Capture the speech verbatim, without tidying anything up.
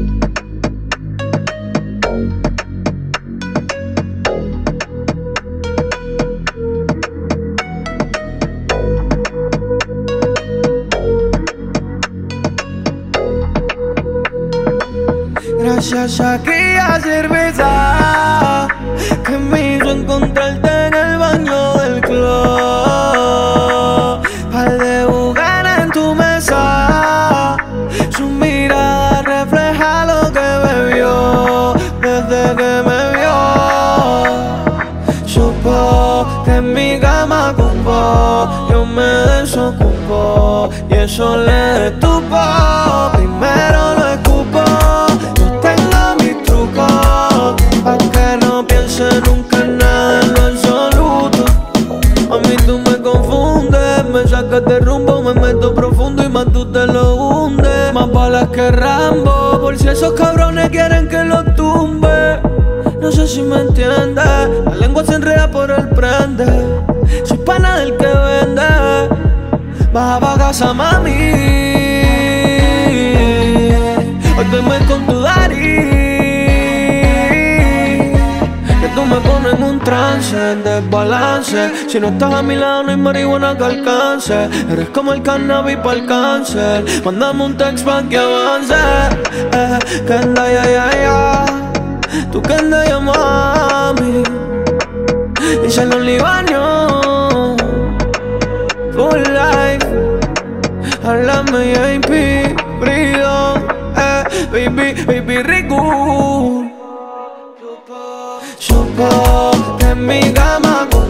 Gracias a aquella cerveza que me hizo encontrarte en el baño del club. Par de jugar en tu mesa, su mirada refleja lo que bebió desde que me vio. Supo que en mi cama cupo, yo me desocupo y eso le detuvo. Primero lo escupo, pa' que no piense nunca en nada en lo absoluto. A mí tú me confundes, me sacas de rumbo, me meto profundo y más tú te lo hundes. Más balas que Rambo, por si esos cabrones quieren que lo tumbe. No sé si me entiendes, la lengua se enreda por el prende. Soy pana del que vende, baja pa' casa mami. Hoy duerme con tu daddy. Tú me pones en un trance, en desbalance. Si no estás a mi lado no hay marihuana que alcance. Eres como el cannabis para el cáncer. Mándame un text pa' que avance. eh, Que anda ya ya ya. Tú que anda ya mami. Y se los libaños full life. Háblame J P, brillo, eh, baby, baby rico. Supo que en mi cama